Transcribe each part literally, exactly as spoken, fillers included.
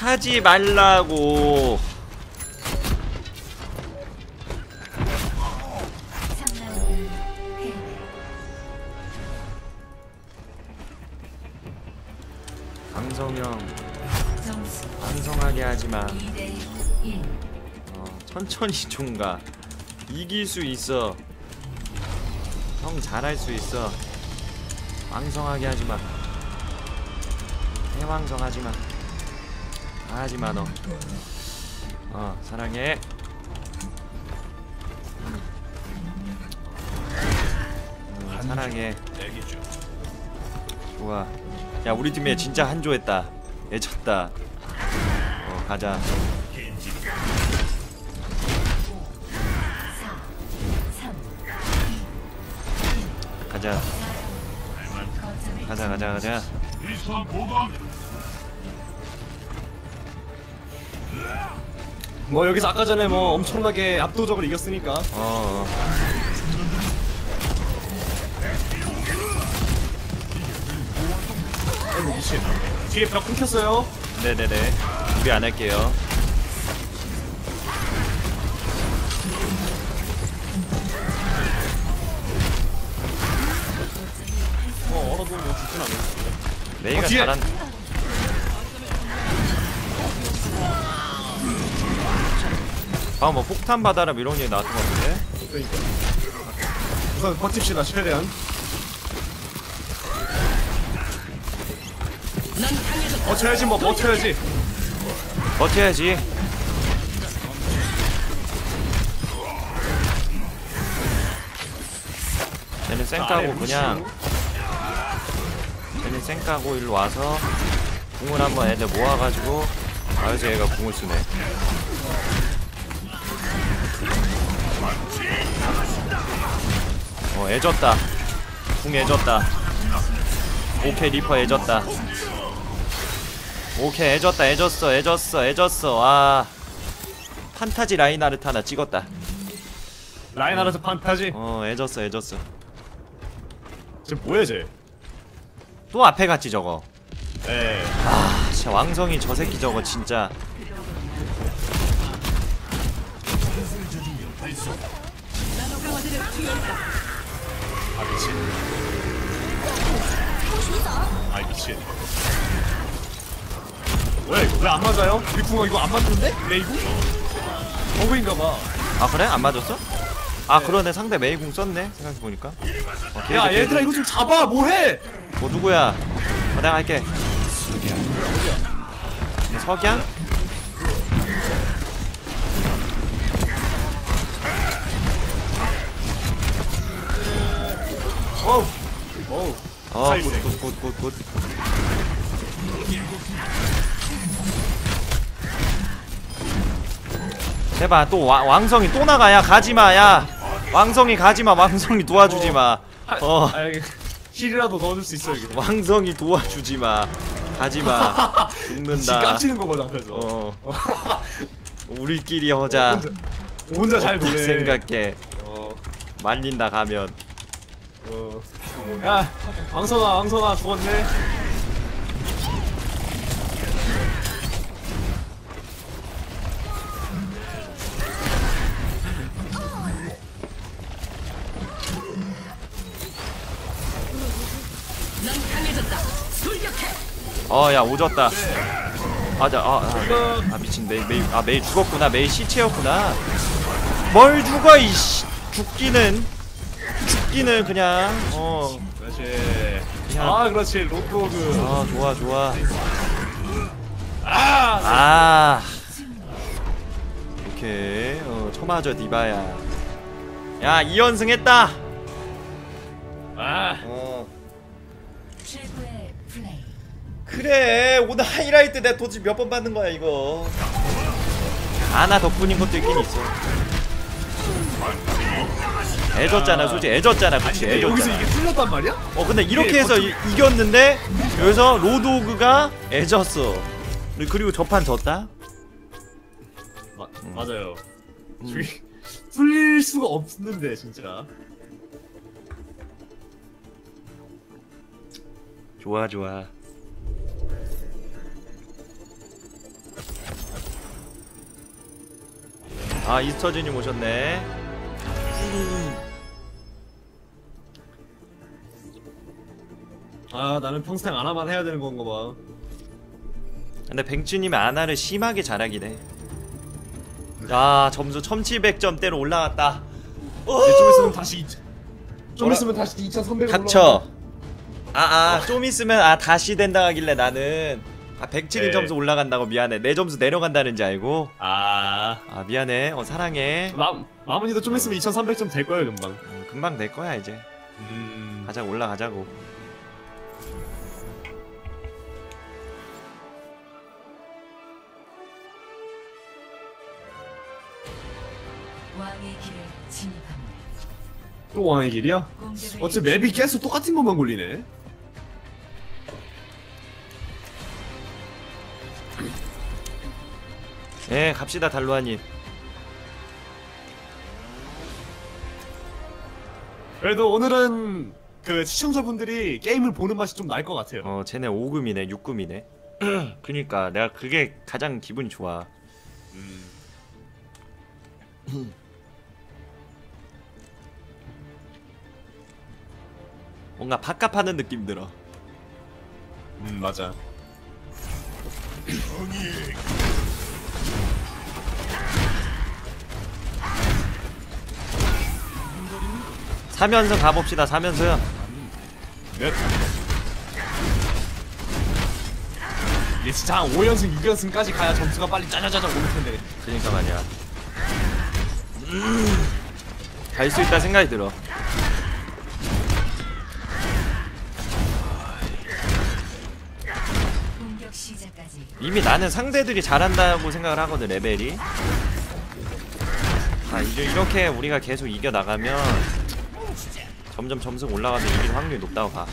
하지 말라고. 방송형 방송하게 하지마. 어, 천천히 좀 가. 이길 수 있어. 형 잘할 수 있어. 왕성하게 하지마. 해왕성하지마. 하지마 너. 어 사랑해. 음. 음, 사랑해. 좋아. 야 우리 팀에 진짜 한조했다. 애쳤다. 어 가자. 가자. 가자 가자 가자. 뭐 여기서 아까 전에 뭐 엄청나게 압도적으로 이겼으니까. 어, 어. 아이고 미친. 뒤에 벽 끊겼어요. 네네네. 준비 안 할게요. 어 얼어도 뭐 죽진 않을 것 같아. 메이가 어, 뒤에! 잘한. 방금 뭐 폭탄 바다라 이런 게 나왔던 것 같은데? 그러니까. 우선 버팁시다 최대한. 버텨야지 뭐 버텨야지. 버텨야지. 쟤는 쌩 까고 그냥 쟤는 쌩 까고 일로 와서 궁을 한번 애들 모아가지고 아여서 얘가 궁을 쓰네. 어 애졌다. 궁 애졌다. 오케이 리퍼 애졌다. 오케이 애졌다. 애졌어 애졌어 애졌어. 아 판타지 라인하르트 하나 찍었다. 라인하르트 판타지. 어 애졌어 애졌어. 쟤 뭐야 쟤? 또 앞에 갔지 저거. 에. 아 진짜 왕성이 저 새끼 저거 진짜. 아 미친. 아 미친. 왜 이거 왜 안 맞아요? 리쿵아 이거 안 맞는데? 레이군? 버그인가봐. 아 그래? 안 맞았어? 아 그러네. 상대 메이궁 썼네 생각해보니까. 어, 야 얘들아 이거 좀 잡아 뭐해? 뭐 누구야? 어, 내가 할게. 석양? 어우 어우 어 사이즈네. 굿굿굿굿굿. 제발 또 와, 왕성이 또 나가. 야 가지마. 야 왕성이 가지마. 왕성이 도와주지마. 어 아 여기 힐이라도 넣어줄 수 있어 여기. 왕성이 도와주지마. 가지마. 지 죽는다. 깜치는 거거든 앞에서. 어 우리끼리 하자. 혼자, 혼자 잘 어떻게 노래. 생각해. 어, 말린다 가면. 어. 야 왕선아 왕선아 죽었네. 어야 오졌다. 아자 아, 아, 아 미친 메이 메이 아 메이 죽었구나. 메이 시체였구나. 뭘 죽어 이씨. 죽기는 죽기는 그냥 어. 그렇지. 그냥 아 그렇지 로드오그. 아 좋아 좋아. 아, 아 오케이. 어 쳐맞아 디바야. 야 이 연승 했다. 아. 어 그래 오늘 하이라이트 내가 도대체 몇 번 받는 거야 이거. 아나 덕분인 것도 있긴 있어. 애졌잖아 솔직히. 애졌잖아. 그치 아니, 여기서 애졌잖아. 이게 틀렸단 말이야? 어 근데 이렇게 이게 해서 이, 이겼는데 여기서 로드오그가 애졌어. 그리고 저판 졌다. 마, 맞아요. 저기 풀릴 수가 없는데 진짜. 좋아 좋아. 아 이스터즈님 오셨네. 아 나는 평생 아나만 해야 되는 건가 봐. 근데 뱅츠님이 아나를 심하게 잘하긴 해. 야 점수 천칠백 점대로 올라갔다. 네, 좀 있으면 다시 좀 뭐라- 있으면 다시 이천삼백 닥쳐. 아아 좀 있으면 아 다시 된다 하길래 나는 아 뱅츠님 네. 점수 올라간다고 미안해. 내 점수 내려간다는지 알고. 아 아 미안해. 어 사랑해. 마, 마무리도 좀 있으면 이천삼백 점 될 거예요 금방. 음, 금방 될 거야 이제. 음... 가자 올라가자고. 왕의 길을 진입합니다. 또 왕의 길이야? 공격을 어째 맵이 계속 똑같은 것만 굴리네. 예 갑시다 달로아님. 그래도 오늘은 그 시청자분들이 게임을 보는 맛이 좀 날 것 같아요. 어 쟤네 오 금이네 육 금이네. 그니까 내가 그게 가장 기분이 좋아. 음. 뭔가 밥값하는 느낌 들어. 음 맞아. 삼연승 가봅시다. 삼연승. 넷. 이게 진짜 한 오 연승, 육 연승까지 가야 점수가 빨리 짜자자자 오를 텐데. 그니까 말이야. 갈 수 있다 생각이 들어. 공격 시작까지 이미 나는 상대들이 잘한다고 생각을 하거든. 레벨이. 아 이제 이렇게 우리가 계속 이겨 나가면 점점 점수가 올라가면 이길 확률이 높다고 봐.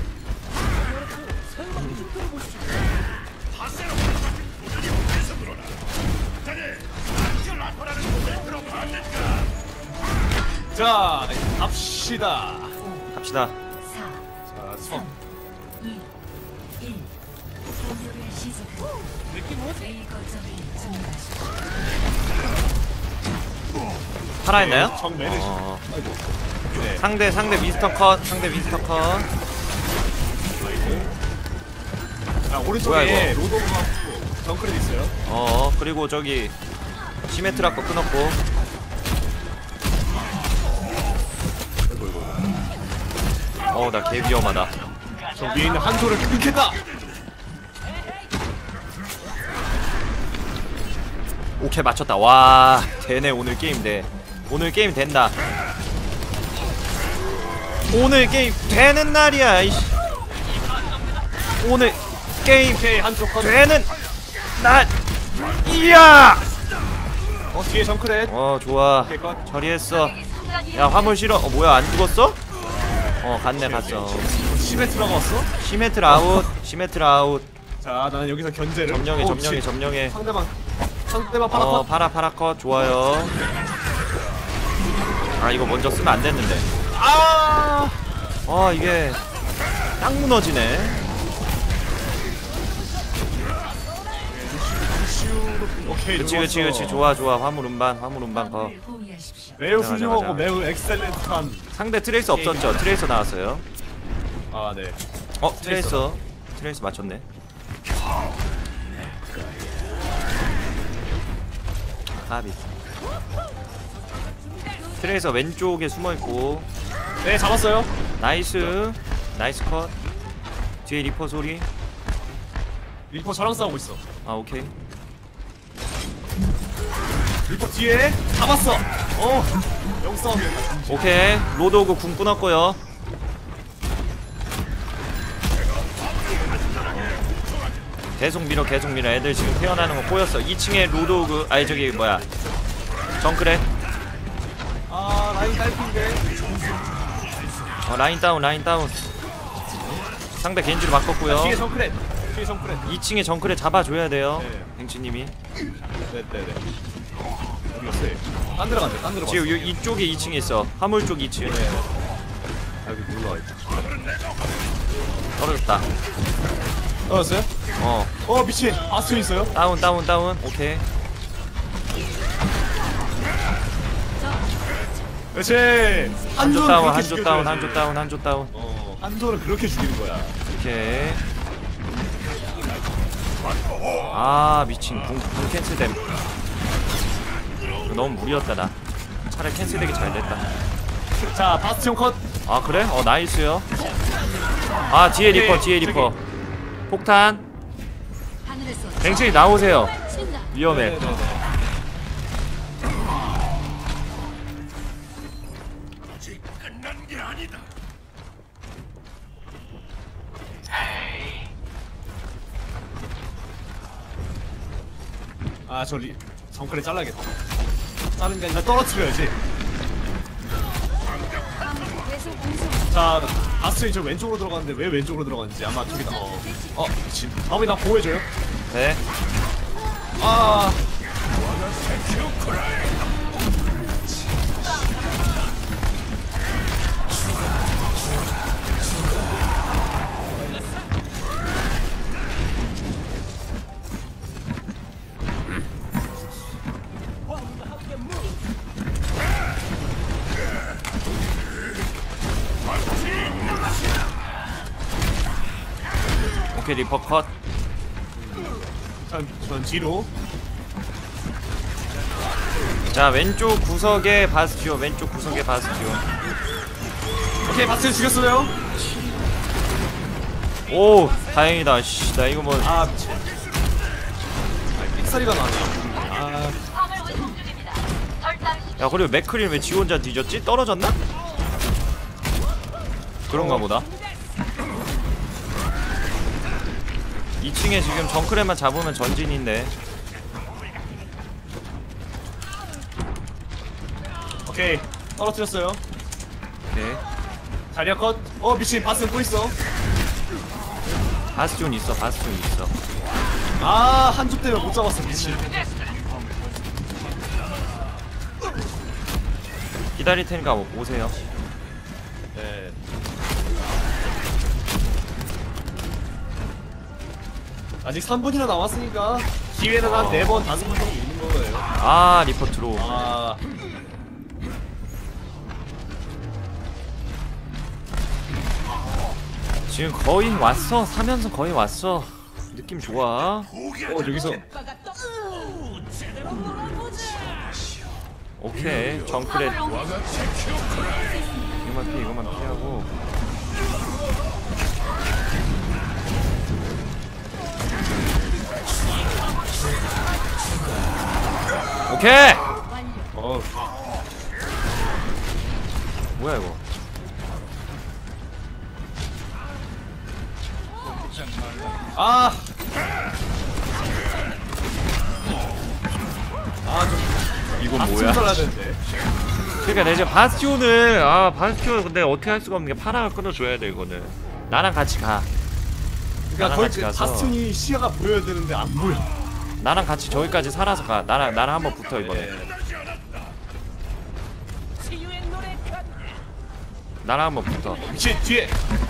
자, 갑시다. 갑시다. 사, 자, 성. 이, 일. 공격을 시작합니다. A 거점을 점령하십시오. 살아있나요? 정 메르시. 어, 아이고. 네. 상대 상대 윈스턴 컷. 상대 윈스턴 컷. 자, 뭐야, 오른쪽에 이거? 로도가 정크렛 있어요. 어 그리고 저기 시메트라 거 끊었고. 어 나 개 위험하다. 저 위에 있는 한조를 끊겠다. 오케이 맞췄다. 와 되네. 오늘 게임 돼. 오늘 게임 된다. 오늘 게임 되는 날이야. 이씨. 오늘 게임 오케이, 한조 컷. 되는 날. 이야. 어, 뒤에 정크렛. 어 좋아. 오케이, 컷. 처리했어. 야 화물 실어. 어 뭐야 안 죽었어? 어 갔네 갔어. 시메트라가 왔어? 시메트라 아웃. 시메트라 아웃. 자, 나는 여기서 견제를. 점령해 어, 점령해 씨. 점령해. 상대방. 상대방 파라 어 컷. 파라 파라 컷 좋아요. 아 이거 먼저 쓰면 안 됐는데. 아! 아 이게 딱 무너지네. 오케이, 그치 그치 그치 좋아 좋아. 화물 운반 화물 운반 거. 화물을 포기하십시오. 매우 가자, 훌륭하고 가자. 매우 엑셀렌트한. 상대 트레이서 없었죠? 트레이서 나왔어요. 아, 네. 어 트레이서 트레이서 맞췄네. 까비. 트레이서 왼쪽에 숨어있고. 네, 잡았어요. 나이스 나이스 컷. 뒤에 리퍼 소리. 리퍼 저랑 싸우고 있어. 아 오케이. 리퍼 뒤에 잡았어. 어, 영싸움이었다. 오케이 로드오그 궁 끊었고요. 계속 밀어 계속 밀어. 애들 지금 태어나는 거 꼬였어. 이 층에 로드오그 아니 저기 뭐야 정크래. 아, 라인 딸핀데. 어 라인 다운 라인 다운. 상대 겐지로 바꿨고요. 뒤에 정크렛. 뒤에 정크렛. 이 층에 정크래 잡아줘야 돼요. 네. 뱅치님이. 네, 네, 네. 어디 갔어요? 딴 데로 간대. 딴 데로 지금 갔어. 요, 이쪽에 이 층에 있어. 화물 쪽 이 층. 네. 여기 올라와 있다. 떨어졌다. 떨어졌어요? 어 어, 미친. 아스토 있어요? 다운 다운 다운. 오케이. 그렇지. 한조 한조는 다운 그렇게 한조 다운 죽여줘야지. 한조 다운 한조 다운. 어, 한조는 그렇게 죽이는 거야. 오케이. 아 미친 궁, 궁 캔슬됨. 이거 너무 무리였다 나. 차라리 캔슬되기 잘 됐다. 자, 바스티온 컷. 아 그래? 어 나이스요. 아 뒤에 리퍼 오케이, 뒤에 리퍼. 폭탄. 하늘에서 뱅칠이 나오세요. 친다. 위험해. 네네네. 아, 저 리, 정크레 잘라야겠다. 자른 게 아니라 떨어뜨려야지. 계속 공성. 자, 바스티온이 저 왼쪽으로 들어갔는데 왜 왼쪽으로 들어갔는지 아마 저기다. 어, 어 미친. 아버지 나 보호해줘요. 네. 아, 오케이 리퍼 컷. 전, 전 뒤로. 자 왼쪽 구석에 바스티온 왼쪽 구석에 바스티온. 오케이, 바스티온 죽였어요. 오 다행이다. 씨, 나 이거 뭐 아, 미친. 아, 삑사리가 나네. 아, 야 그리고 맥크린 왜 지 혼자 뒤졌지? 떨어졌나? 그런가 보다. 이 층에 지금 정크레만 잡으면 전진인데. 오케이. 떨어뜨렸어요. 오케이. 자리야 컷. 어, 미친. 바스티온 또 있어. 바스티온 있어 바스티온 있어. 아, 한 줄 때문에 못 잡았어, 미친. 기다릴 테니까 오- 오세요. 네. 아직 삼 분이나 남았으니까 기회는 한 네 번, 다섯 번 정도 있는 거예요. 아 리퍼 들어오. 아, 지금 거의 왔어. 삼 연승 거의 왔어. 느낌 좋아. 어, 여기서. 오케이 정크렛. 이거만 피해 이거만 피하고. 오케이. 어, 뭐야 이거. 아! 아, 좀. 이건 바스티온 뭐야? 잘라야 되는데. 그러니까 내가 이제 바스티온을 아 바스티온 근데 어떻게 할 수가 없는 게 파랑을 끊어줘야 돼 이거는. 나랑 같이 가. 그러니까 나랑 거의 같이 그 가서. 바스티온이 시야가 보여야 되는데 안 보여. 나랑 같이 저기까지 살아서 가. 나랑 나랑 한번 붙어 이번에. 네. 나랑 한번 붙어. 미친, 뒤에.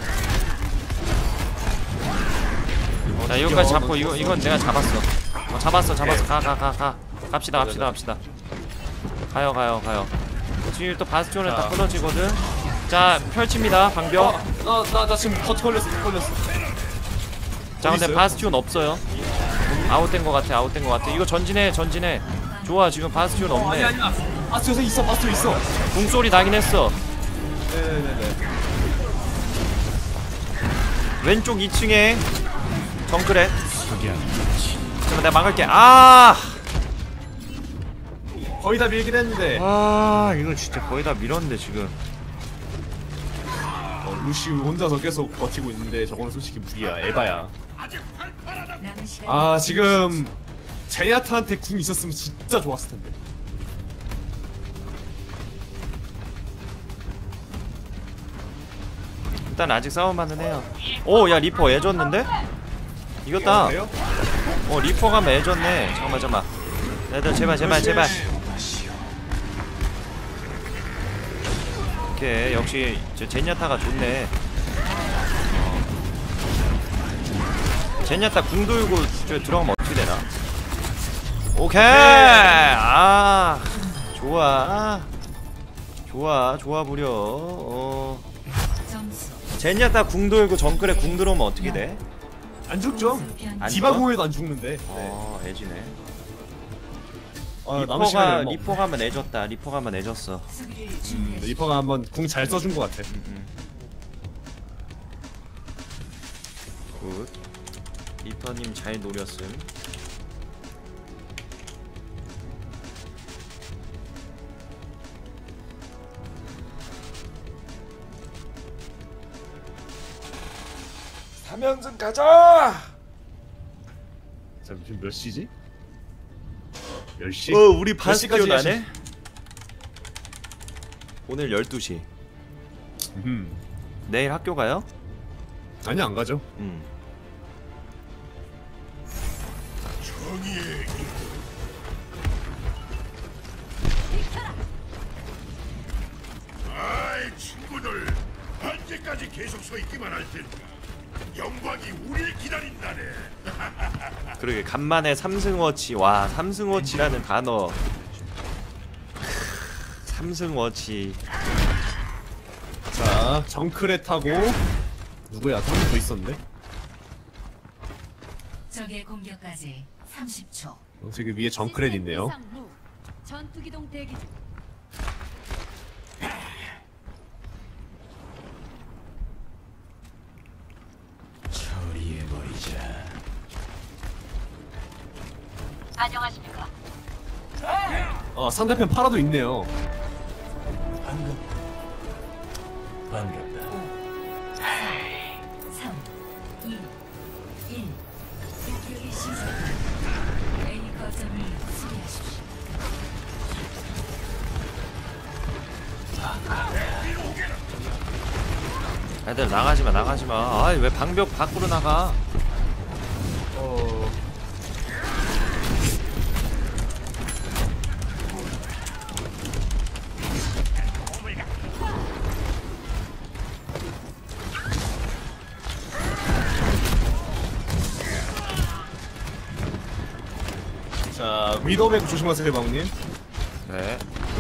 자 여기까지 잡고 이거 이건 내가 잡았어. 어, 잡았어 잡았어. 가 가 가 가. 갑시다 갑시다 갑시다. 가요 가요 가요. 지금 또 바스티온을 다 자. 끊어지거든. 자 펼칩니다 방벽. 어, 나, 나, 나 지금 컷 걸렸어, 컷 걸렸어. 자 근데 있어요? 바스티온 없어요. 아웃된 거 같아 아웃된 거 같아. 이거 전진해 전진해. 좋아 지금 바스티온 어, 아니, 없네. 아니야. 바스티온 있어, 바스티온 있어. 궁소리 나긴 했어. 네네네. 왼쪽 이 층에 정크렛. 그러면 내가 막을게. 아, 거의 다 밀긴 했는데. 아 이거 진짜 거의 다 밀었는데 지금. 어, 루시우 혼자서 계속 버티고 있는데 저거는 솔직히 무리야, 에바야. 남은 시간 아, 지금 제니아타한테 궁 있었으면 진짜 좋았을 텐데. 일단 아직 싸움만은 해요. 오, 야 리퍼 애졌는데? 이겼다. 그래요? 어 리퍼 가면 애졌네. 잠깐만 잠깐만. 얘들 제발 제발 제발. 오케이 역시 저 제니아타가 좋네. 어. 제니아타 궁 돌고 저 들어가면 어떻게 되나? 오케이. 아 좋아 좋아 좋아 부려. 어 점수 제니아타 궁 돌고 정글에 궁 들어오면 어떻게 돼? 안 죽죠? 안 디바 죽어? 공에도 안 죽는데. 네. 어 애지네. 아, 남은 시간이 리퍼가 얼마 리퍼가 한번 내줬다. 리퍼가 한번 내줬어. 수비를 없- 음, 준비하십시오. 리퍼가 한번 궁 잘 써준 것 같아. 굿. 리퍼님 잘 노렸음. 삼 연승 가자. 자, 지금 몇 시지? 열 시? 어 우리 몇 시까지 바스티온 하시- 안해? 오늘 열두 시. 음. 내일 학교 가요? 아니 안 가죠. 음. 아이 친구들 언제까지 계속 서 있기만 할 텐가 영광이 우릴 기다린다네. 그러게 간만에 삼승워치. 와 삼승워치라는 단어. 삼승워치. 자, 정크레 타고 누구야? 또 있었는데. 적의 공격까지 삼십 초. 어, 저기 위에 정크레 있네요. 시스템 이상 무. 전투기동 대기 중. 안녕하십니까. 어, 상대편 파라도 있네요. 삼, 이, 일. 공격이 시작. A 거점을 수비하십시오. 애들 나가지마 나가지마. 아이 왜 방벽 밖으로 나가? 어. 자, 위도백 조심하세요, 방님. 네.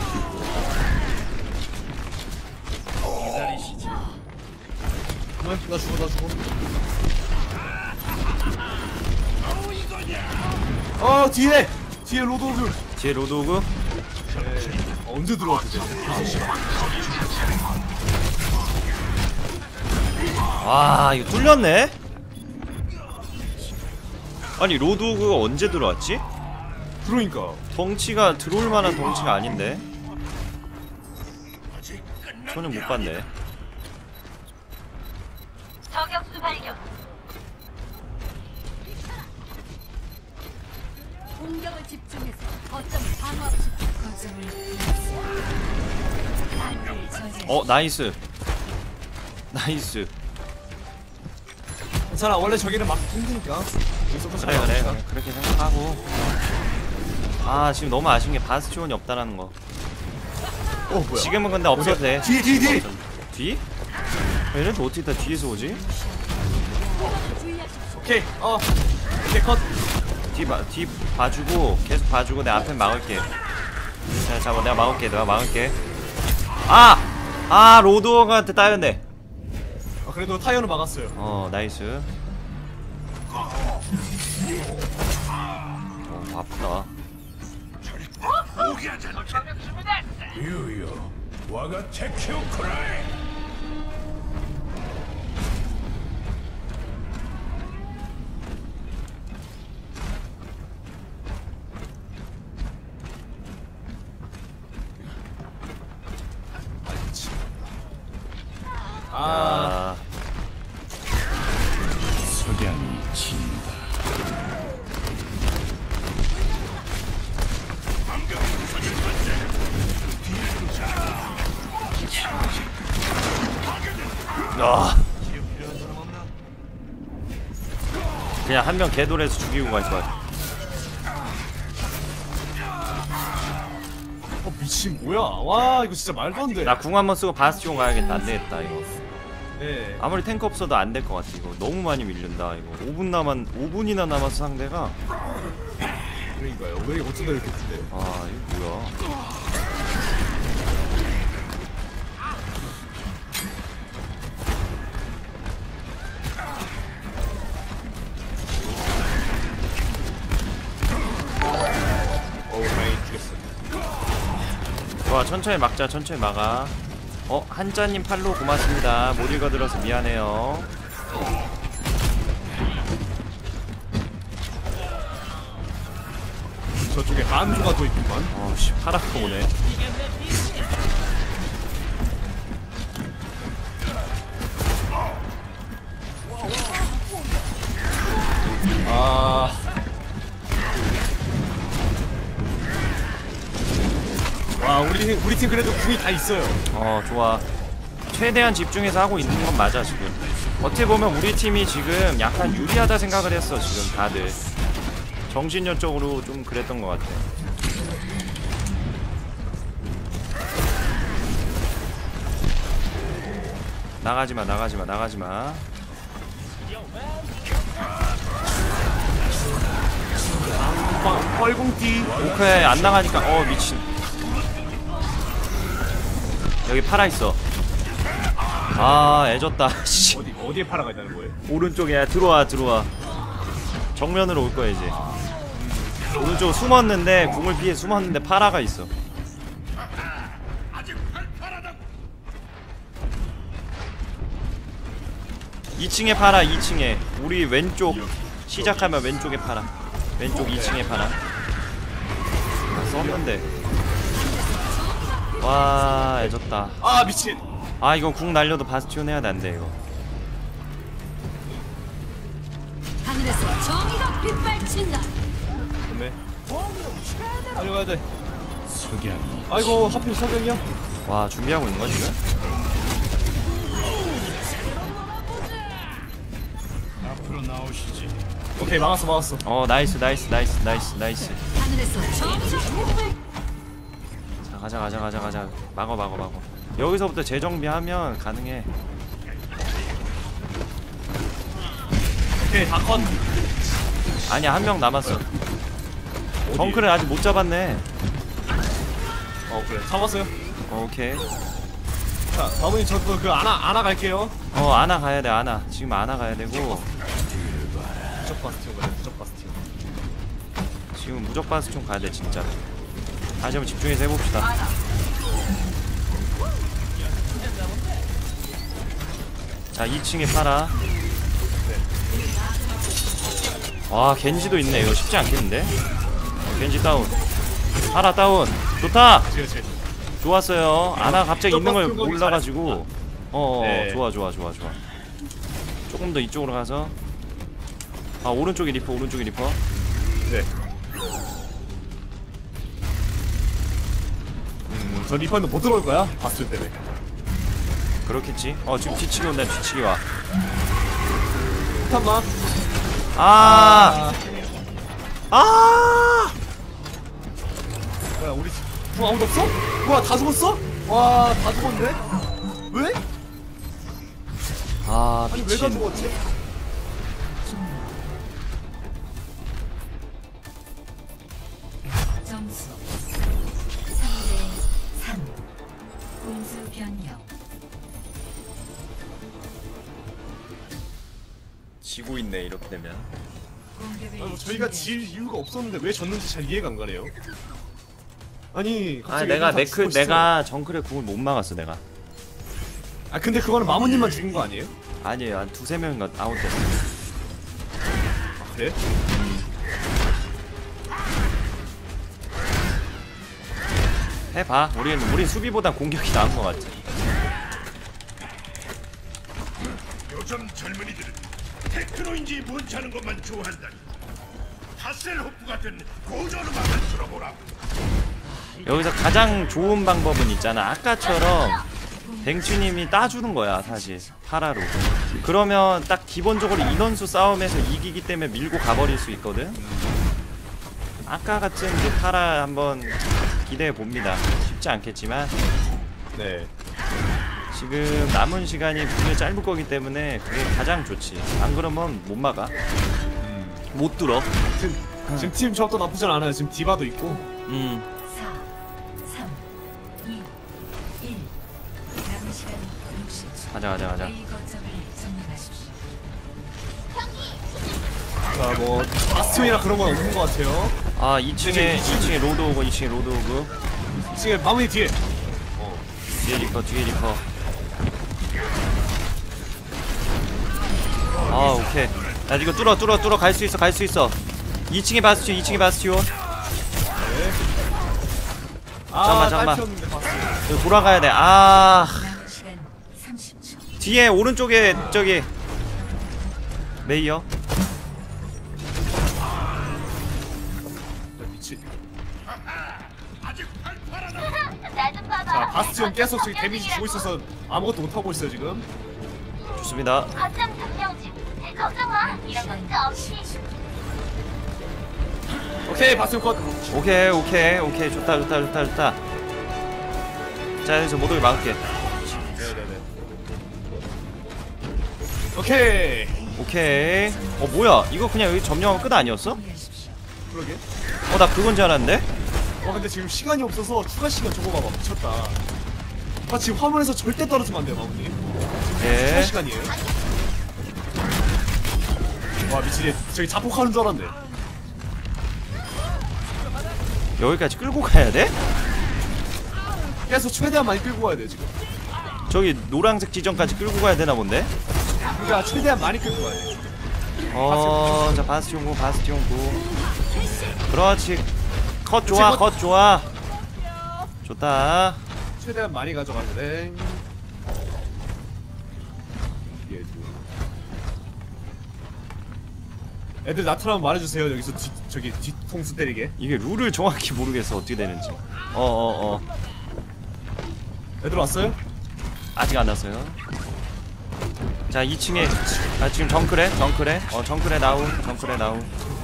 나 죽어, 나 죽어. 어, 뒤에! 뒤에 로드오그! 뒤에 로드오그. 네. 언제 들어왔지? 와 이거 뚫렸네. 아니 로드오그가 언제 들어왔지? 그러니까. 덩치가 들어올 만한 덩치가 아닌데. 전혀 못 봤네. 저격수 발견. 공격을 집중해서 거점을 방어합시다. 거점을 저지. 어 나이스. 나이스. 괜찮아, 원래 저기는 막 힘드니까. 여기서부터 잘 그래 그래 나옵시다. 그렇게 생각하고. 아 지금 너무 아쉬운 게 바스티온이 없다라는 거. 어, 뭐야? 지금은 근데 없어도 돼. 뒤, 뒤, 뒤! 뒤? 얘네 또 어떻게 다 뒤에서 오지? 오케이, 어. 오케이, 컷. 뒤, 봐, 뒤 봐주고 계속 봐주고 내 앞에 막을게. 자 잡아 내가 막을게 내가 막을게. 아! 아 로드워그한테 따였네. 아, 그래도 타이어는 막았어요. 어 나이스. 어 아프다. 유유 와가 테큐 크라이. 아, 아 석양이 진다. 아. 그냥 한 명 개돌에서 죽이고 갈 거야. 어, 미친, 뭐야. 와, 이거 진짜 말도 안 돼. 나 궁 한번 쓰고 바스티온 가야겠다. 안 되겠다 이거. 네. 아무리 탱크 없어도 안 될 것 같아 이거. 너무 많이 밀린다 이거. 오 분 남았 오 분이나 남았어 상대가. 그러니까요. 왜 어쩌다 이렇게 큰데? 아 이거 뭐야? 좋아 천천히 막자 천천히 막아. 어 한자님 팔로 고맙습니다. 못 읽어들어서 미안해요. 저쪽에 한조가 더 있구만. 어씨 파랗게 오네. 아. 와 우리 우리 팀 그래도 궁이 다 있어요. 어 좋아. 최대한 집중해서 하고 있는 건 맞아 지금. 어떻게 보면 우리 팀이 지금 약간 유리하다 생각을 했어 지금 다들. 정신력적으로 좀 그랬던 것 같아. 나가지마 나가지마 나가지마. 뻘- 뻘궁띠. 오케이 안 나가니까 어 미친. 여기 파라 있어. 아 애졌다. 씨. 어디 어디에 파라가 있다는 거예요? 오른쪽에 들어와 들어와. 정면으로 올 거야 이제. 오른쪽 숨었는데 궁을 피해 숨었는데 파라가 있어. 이 층에 파라 이 층에. 우리 왼쪽 시작하면 왼쪽에 파라. 왼쪽 이 층에 파라. 아, 썼는데. 와 애졌다. 아 미친. 아 이건 궁 날려도 바스티온 해야 안돼 이거. 하늘에서 정의가 빗발친다. 좋네. 달려가야 돼. 아이고 하필 석양이야. 와 준비하고 있는 거야 지금? 오케이 막았어 막았어. 어 나이스 나이스 나이스 나이스 나이스. 하늘에서 정의가 빗발. 자 가자 가자 가자 가자. 막어 막어 막어. 여기서부터 재정비하면 가능해. 오케이 다 컷. 아니야 한 명 남았어. 정크를 아직 못 잡았네. 어 그래 잡았어요. 어, 오케이. 자 바보님 저도 그 아나 아나 갈게요. 어 아나 가야 돼 아나. 지금 아나 가야 되고. 무적 바스티온 가요. 무적 바스티온. 지금 무적 바스총 가야 돼 진짜. 다시 한번 집중해서 해봅시다. 자 이 층에 파라. 와 겐지도 있네. 이거 쉽지 않겠는데? 어, 겐지 다운. 파라 다운. 좋다. 그렇지 그렇지. 좋았어요. 아나 갑자기 있는 걸 무적 바스티온 몰라가지고. 어, 어 네. 좋아 좋아 좋아 좋아. 조금 더 이쪽으로 가서. 아 오른쪽에 리퍼 오른쪽에 리퍼. 네. 음, 저 리퍼는 못 들어올 거야. 바스티온 때문에. 그렇겠지. 어 지금 뒤치기 온다 뒤치기 와. 잠깐만. 아. 아. 뭐야 우리 궁 아무도 없어? 뭐야 다 죽었어? 와 다 죽었네? 왜? 아 아니 왜 다 미친. 죽었지? 점수 삼 대 삼. 공수 변경. 지고 있네 이렇게 되면. 공격을 아니, 뭐 저희가 질 이유가 없었는데 왜 졌는지 잘 이해가 안 가네요. 아니 아 갑자기 내가 애들 다 네크 죽고 내가 정크의 궁을 못 막았어 내가. 있어. 아 근데 그거는 마모님만 죽인 거 아니에요? 아니에요 한 두세 명인가 아웃됐어. 아 그래? 해봐. 우린 우린 수비보단 공격이 나은 것 같아. 요즘 젊은이들은 테크노인지 뭔지 아는 것만 좋아한다니. 하셀호프 같은 고전 음악을 들어보라. 여기서 가장 좋은 방법은 있잖아. 아까처럼 뱅추님이 따주는 거야 사실 파라로. 그러면 딱 기본적으로 인원수 싸움에서 이기기 때문에 밀고 가버릴 수 있거든. 아까 같은 그 파라 한번 기대해 봅니다. 쉽지 않겠지만 네. 지금 남은 시간이 굉장히 짧을 거기 때문에 그게 가장 좋지. 안 그러면 못 막아. 못 들어. 지금, 지금 팀 조합도 나쁘진 않아요. 지금 디바도 있고. 음. 사, 삼, 이, 일. 남은 시간 육십 초. 가자 가자 가자. A 거점을 점령하십시오. 자, 뭐 바스티온이나 그런 건 없는 것 같아요. 아 이 층에 이 층에 로드 오고 이 층에 로드 오고. 지금 마무리 뒤에. 뒤에 리퍼 뒤에 리퍼. 아 오케이. 야 이거 뚫어 뚫어 뚫어 갈 수 있어 갈 수 있어. 이 층에 바스티온 이 층에 바스티온. 아, 잠깐만, 잠깐만. 딸피였는데 봤어요. 여기 돌아가야 돼. 아 남은 시간 삼십 초. 뒤에 오른쪽에 저기 메이어. 미친. 아직 팔팔하다. 자, 바스티온 계속 지금 데미지 주고 있어서 아무것도 못 하고 있어요 지금. 좋습니다. 거점 점령 중. 걱정 마. 이런 것도 없이. 오케이, 바스티온 컷. 오케이 오케이 오케이 좋다 좋다 좋다 좋다. 자 여기서 못 오게 막을게. 네네네. 오케이. 오케이. 어 뭐야 이거 그냥 여기 점령하고 끝 아니었어? 준비하십시오. 그러게. 어 나 그건 줄 알았는데? 와 근데 지금 시간이 없어서 추가 시간 저거 봐봐 미쳤다. 아 지금 화면에서 절대 떨어지면 안 돼요 마무님. 추가 예. 시간이에요. 와 미치겠. 저기 자폭하는 줄 알았네. 여기까지 끌고 가야 돼? 계속 최대한 많이 끌고 가야 돼 지금. 저기 노란색 지점까지 끌고 가야 되나 본데? 그러니까 최대한 많이 끌고 가야 돼. 어, 자 바스티온 고 바스티온 고. 그렇지. 컷 좋아, 컷 좋아. 좋다. 최대한 많이 가져가야 돼. 예, 애들 나타나면 말해주세요. 여기서 뒤, 저기 뒤통수 때리게. 이게 룰을 정확히 모르겠어 어떻게 되는지. 어, 어, 어. 애들 왔어요? 아직 안 왔어요. 자, 이 층에 아 지금 정크래, 정크래. 어, 정크래 나우, 정크래 나우.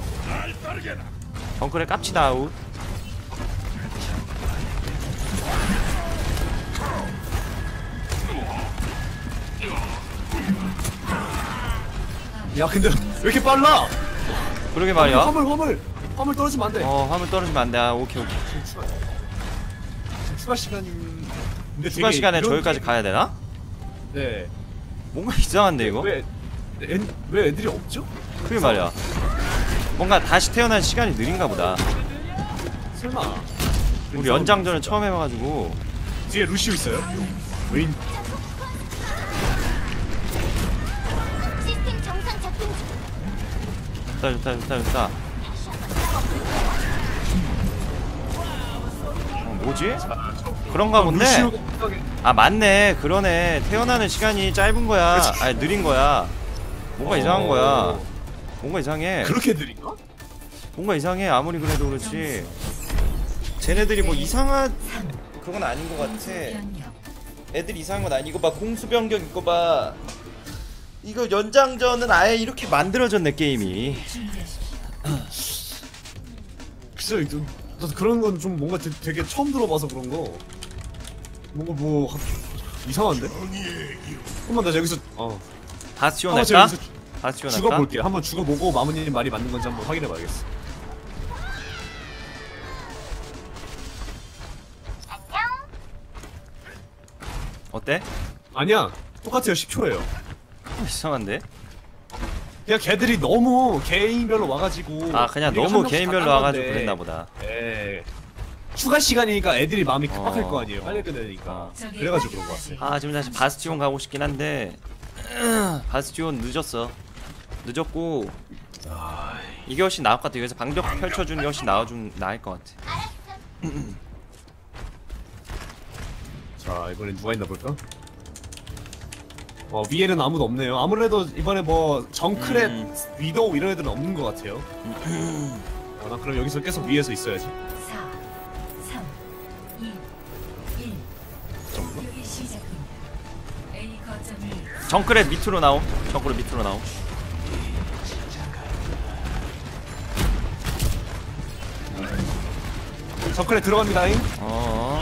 정크래 깝치 나우. 야 근데 왜 이렇게 빨라? 그러게 말이야. 화물 화물 화물 떨어지면 안 돼. 어, 화물 떨어지면 안 돼. 아, 오케이, 오케이. 지금 추가 지금 추가 시간. 근데 추가 되게 시간에 이런 저기까지 게- 가야 되나? 네. 뭔가 이상한데 이거? 왜, 애, 왜 애들이 없죠? 그게 말이야. 뭔가 다시 태어난 시간이 느린가 보다. 설마. 우리 연장전을 처음 해봐가지고. 뒤에 루시오 있어요? 윈. 시스템 정상 작동 중. 좋다 좋다 좋다 좋다. 어, 뭐지? 그런가 본데? 루시오가 급하게- 아 맞네 그러네 태어나는 시간이 짧은 거야. 아니 느린 거야. 뭔가 어. 이상한 거야. 뭔가 이상해. 그렇게 느린가? 뭔가 이상해 아무리 그래도 그렇지. 쟤네들이 뭐 이상한 그건 아닌 것 같아. 변경. 애들 이상한 건 아니. 이거 봐 공수 변경 이거 봐. 이거 연장전은 아예 이렇게 만들어졌네 게임이. 준비하십시오. 글쎄요, 좀, 나도 그런 건 좀 뭔가 되, 되게 처음 들어봐서 그런 거. 뭔가 뭐 하- 이상한데? 한번 나 여기서 어. 바스티온 한번 할까? 여기서 바스티온 할까? 죽어볼게요. 한번 죽어보고 마무님 말이 맞는 건지 한번 확인해봐야겠어. 어때? 아니야, 똑같아요. 십 초예요. 이상한데? 그냥 걔들이 너무 개인별로 와가지고. 아 그냥 우리가 한 너무 명씩 개인별로 다 딴 와가지고 건데. 그랬나 보다. 예. 추가 시간이니까 애들이 마음이 급박할 어. 거 아니에요. 빨리 끝내니까. 어. 그래가지고 그런 거 같아. 아 지금 다시 바스티온 가고 싶긴 한데 바스티온 늦었어. 늦었고 이게 훨씬 나을 것 같아. 여기서 방벽 펼쳐주는 게 훨씬 나아준 나을 것 같아. 자, 이번엔 누가 있나 볼까? 어, 위에는 아무도 없네요. 아무래도 이번에 뭐 정크렛, 음. 위도우 이런 애들은 없는 것 같아요. 어, 난 그럼 여기서 계속 위에서 있어야지. 사, 삼, 이, 일. 공격이 시작됩니다. A 거점을 정크렛 밑으로 나옴. 정크렛 밑으로 나옴. 정크렛 들어갑니다잉. 어.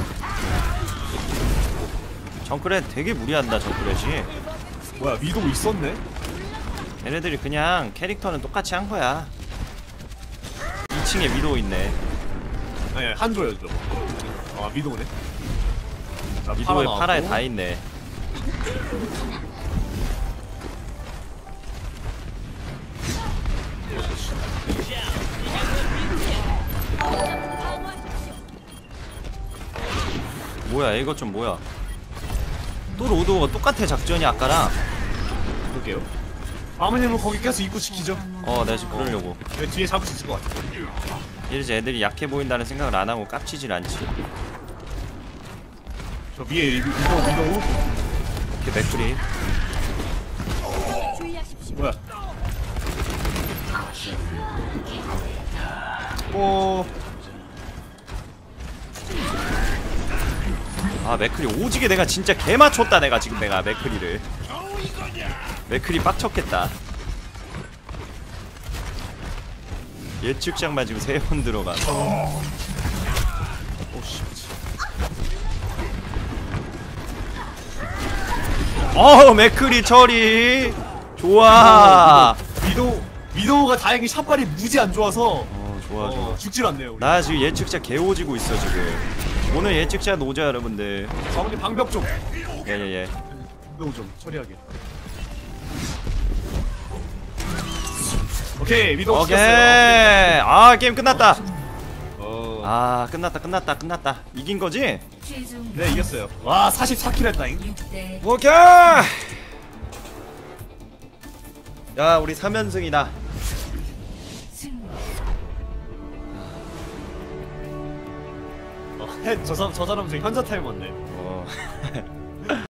정크렛 되게 무리한다 정크렛이. 뭐야, 위도우 있었네? 얘네들이 그냥 캐릭터는 똑같이 한 거야. 이 층에 위도우 있네. 아니, 아니 한조예요, 저. 아, 위도우네. 자, 위도우에 파라 파라에 나왔고. 다 있네. 뭐야 이것 좀 뭐야. 또 로드오가 똑같아 작전이 아까랑. 볼게요. 아버님은 거기 계속 입구 지키죠. 어 내가 지금 그러려고. 내 뒤에 잡을 수 있을 것 같아. 이래서 애들이 약해 보인다는 생각을 안 하고 깝치질 않지. 저 위에 위도 위도. 이렇게 맥프리. 뭐야? 어. 아 맥크리 오지게 내가 진짜 개 맞췄다. 내가 지금 내가 맥크리를 맥크리 빡쳤겠다. 예측장만 지금 세 번 들어가. 오씨. 어우 맥크리 처리 좋아. 위도 위도가 다행히 샷발이 무지 안 좋아서 어 좋아 좋아. 어, 죽질 않네요. 우리. 나 지금 예측자 개 오지고 있어 지금. 오늘 예측자 노자 여러분들. 아버님 방벽 좀. 예예예. 방벽 좀 처리하게. 오케이 위도 오케이. 죽였어요. 아 게임 끝났다. 어. 아 끝났다 끝났다 끝났다. 이긴 거지? 최종 네 이겼어요. 와 사십사 킬 했다잉. 육 대 오케이. 야 우리 삼 연승이다. 승리. 어, 저 사람 저 사람 중에 현자 타임 왔네. 어.